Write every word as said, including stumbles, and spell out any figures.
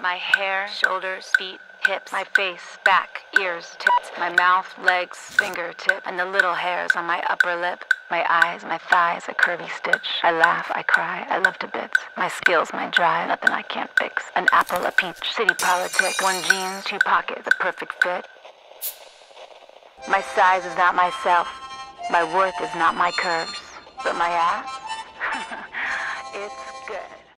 My hair, shoulders, feet, hips, my face, back, ears, tits, my mouth, legs, fingertip, and the little hairs on my upper lip. My eyes, my thighs, a curvy stitch. I laugh, I cry, I love to bits. My skills, my drive, nothing I can't fix. An apple, a peach, city politic. One jeans, two pockets, a perfect fit. My size is not myself. My worth is not my curves. But my ass,